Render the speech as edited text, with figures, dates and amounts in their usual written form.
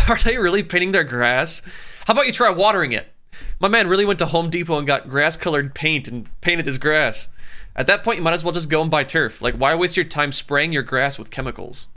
Are they really painting their grass? How about you try watering it? My man really went to Home Depot and got grass-colored paint and painted his grass. At that point, you might as well just go and buy turf. Like, why waste your time spraying your grass with chemicals?